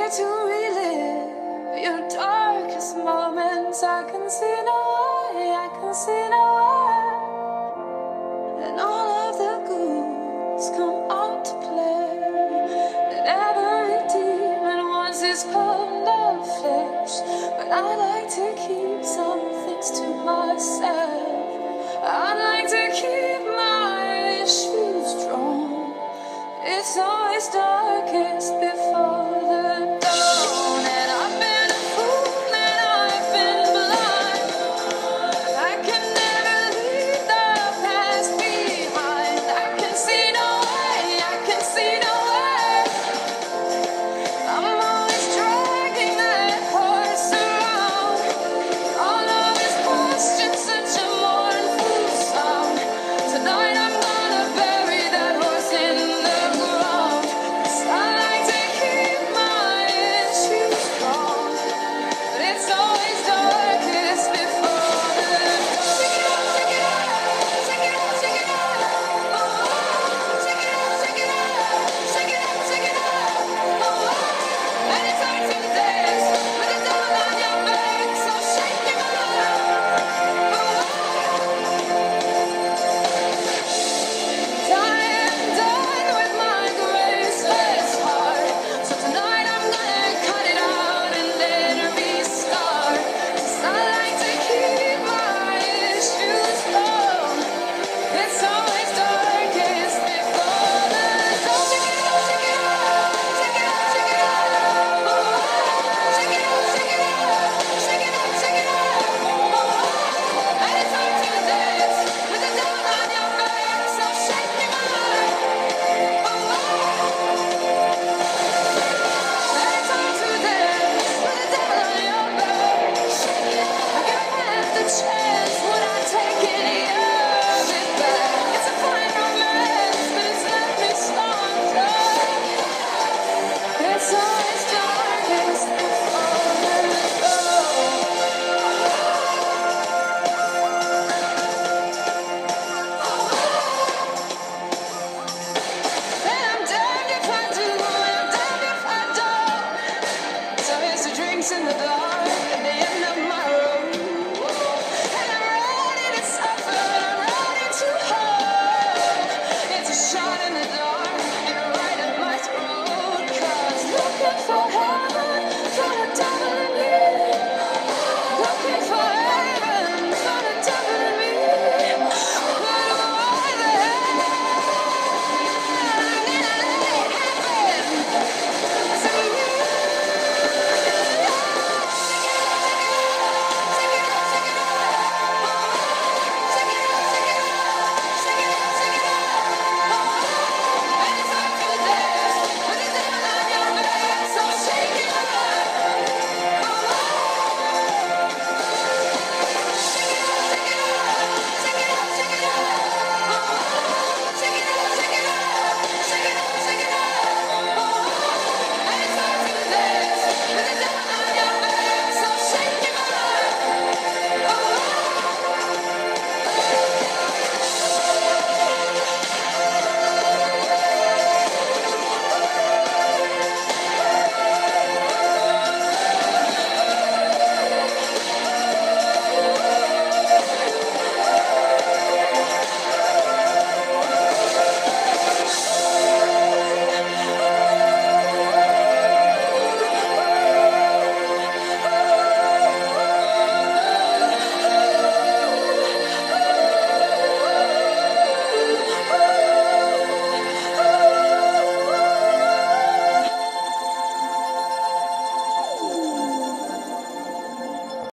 to relive your darkest moments. I can see no way, I can see no way. And all of the ghouls come out to play. And every demon wants his pound of flesh. But I like to keep some things to myself. I like to keep my issues strong. It's always darkest before